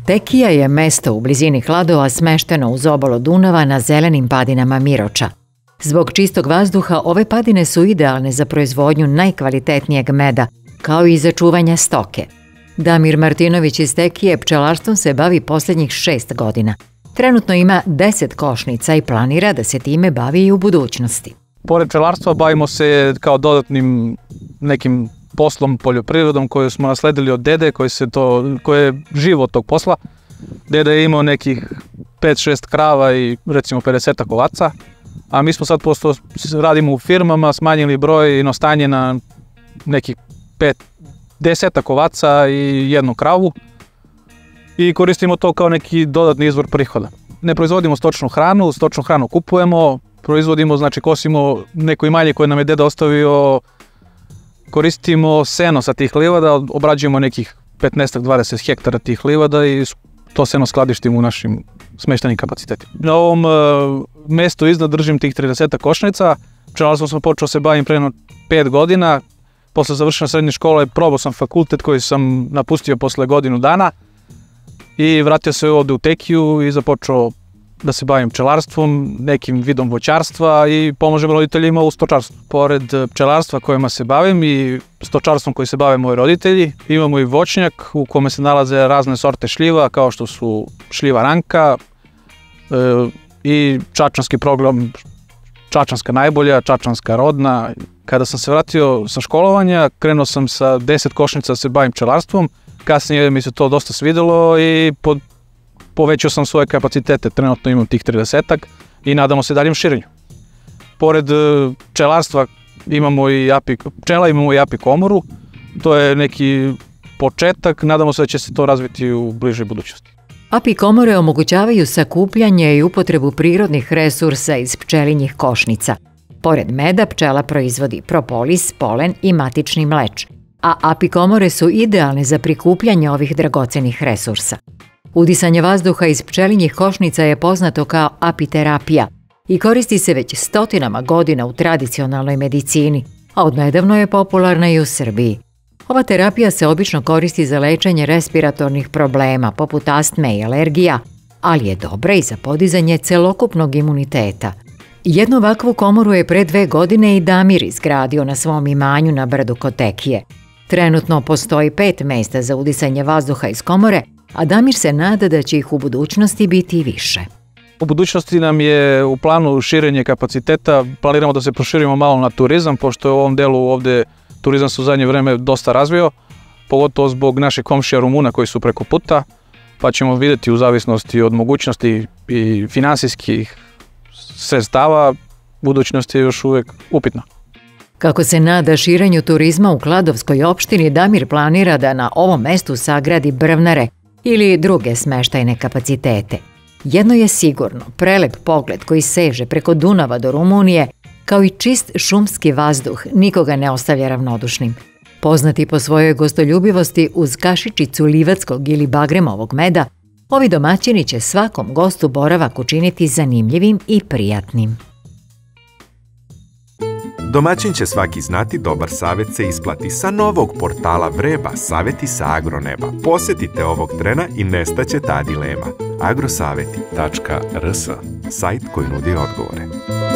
Tekija je mesto u blizini Kladova smešteno uz obalo Dunava na zelenim padinama Miroča. Zbog čistog vazduha ove padine su idealne za proizvodnju najkvalitetnijeg meda, kao i za čuvanje stoke. Damir Martinović iz Tekije pčelarstvom se bavi posljednjih 6 godina. Trenutno ima 10 košnica i planira da se time bavi i u budućnosti. Pored pčelarstva bavimo se kao dodatnim nekim poslom, poljoprivredom koju smo nasledili od dede, koji je živo od tog posla. Deda je imao nekih 5-6 krava i recimo 50 ovaca, a mi smo sad posto radimo u firmama, smanjili broj i stanje na nekih 10 ovaca i jednu kravu i koristimo to kao neki dodatni izvor prihoda. Ne proizvodimo stočnu hranu kupujemo, proizvodimo, znači kosimo neko imanje koje nam je deda ostavio, koristimo seno sa tih livada, obrađujemo nekih 15-20 hektara tih livada i to seno skladištimo u našim smeštenim kapacitetima. Na ovom mestu iznad držim tih 30 košnica. Pčelarstvom sam počeo se bavim pre 5 godina. Posle završene srednje škole probao sam fakultet koji sam napustio posle godinu dana i vratio se ovde u Tekiju i započeo da se bavim pčelarstvom, nekim vidom voćarstva i pomažem roditeljima u stočarstvu. Pored pčelarstva kojima se bavim i stočarstvom koji se bave moji roditelji, imamo i voćnjak u kome se nalaze razne sorte šljiva kao što su šljiva ranka i čačanski program, čačanska najbolja, čačanska rodna. Kada sam se vratio sa školovanja, krenuo sam sa 10 košnica da se bavim pčelarstvom. Kasnije mi se to dosta svidelo i povećao sam svoje kapacitete, trenutno imam tih 30-ak i nadamo se daljem širenju. Pored pčelarstva imamo i apikomoru, to je neki početak, nadamo se da će se to razviti u bližoj budućnosti. Apikomore omogućavaju sakupljanje i upotrebu prirodnih resursa iz pčelinjih košnica. Pored meda, pčela proizvodi propolis, polen i matični mleč, a apikomore su idealne za prikupljanje ovih dragocenih resursa. Udisanje vazduha iz pčelinjih košnica je poznato kao apiterapija i koristi se već stotinama godina u tradicionalnoj medicini, a odnedavno je popularna i u Srbiji. Ova terapija se obično koristi za lečenje respiratornih problema poput astme i alergija, ali je dobra i za podizanje celokupnog imuniteta. Jednu ovakvu komoru je pre 2 godine i Damir izgradio na svom imanju na brdu kod Tekije. Trenutno postoji 5 mesta za udisanje vazduha iz komore, a Damir se nada da će ih u budućnosti biti i više. U budućnosti nam je u planu širenje kapaciteta, planiramo da se proširimo malo na turizam, pošto je u ovom delu ovde turizam se u zadnje vreme dosta razvio, pogotovo zbog naših komšija Rumuna koji su preko puta, pa ćemo vidjeti u zavisnosti od mogućnosti i finansijskih sredstava, budućnost je još uvijek upitna. Kako se nada širenju turizma u Kladovskoj opštini, Damir planira da na ovom mestu sagradi brvnare ili druge smeštajne kapacitete. Jedno je sigurno, prelep pogled koji seže preko Dunava do Rumunije, kao i čist šumski vazduh, nikoga ne ostavlja ravnodušnim. Poznati po svojoj gostoljubivosti uz kašičicu livatskog ili bagremovog meda, ovi domaćini će svakom gostu boravak učiniti zanimljivim i prijatnim. Domaćin će svaki znati, dobar savjet se isplati. Sa novog portala Vreba, savjeti sa agroneba. Posjetite ovog trena i nestaće ta dilema. agrosaveti.rs, sajt koji nudi odgovore.